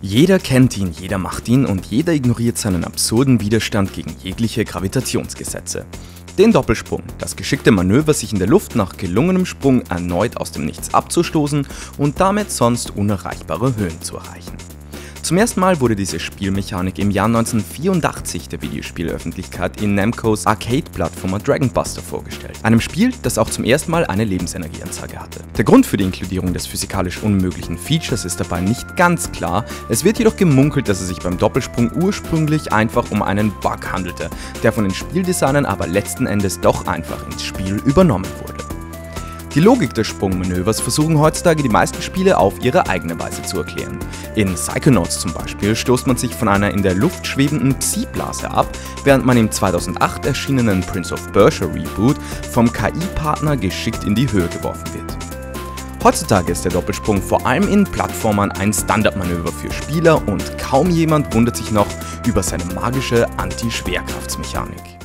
Jeder kennt ihn, jeder macht ihn und jeder ignoriert seinen absurden Widerstand gegen jegliche Gravitationsgesetze. Den Doppelsprung, das geschickte Manöver, sich in der Luft nach gelungenem Sprung erneut aus dem Nichts abzustoßen und damit sonst unerreichbare Höhen zu erreichen. Zum ersten Mal wurde diese Spielmechanik im Jahr 1984 der Videospielöffentlichkeit in Namcos Arcade-Plattformer Dragon Buster vorgestellt. Einem Spiel, das auch zum ersten Mal eine Lebensenergieanzeige hatte. Der Grund für die Inkludierung des physikalisch unmöglichen Features ist dabei nicht ganz klar, es wird jedoch gemunkelt, dass es sich beim Doppelsprung ursprünglich einfach um einen Bug handelte, der von den Spieldesignern aber letzten Endes doch einfach ins Spiel übernommen wurde. Die Logik des Sprungmanövers versuchen heutzutage die meisten Spiele auf ihre eigene Weise zu erklären. In Psychonauts zum Beispiel stoßt man sich von einer in der Luft schwebenden Psi-Blase ab, während man im 2008 erschienenen Prince of Persia Reboot vom KI-Partner geschickt in die Höhe geworfen wird. Heutzutage ist der Doppelsprung vor allem in Plattformern ein Standardmanöver für Spieler und kaum jemand wundert sich noch über seine magische Anti-Schwerkraftsmechanik.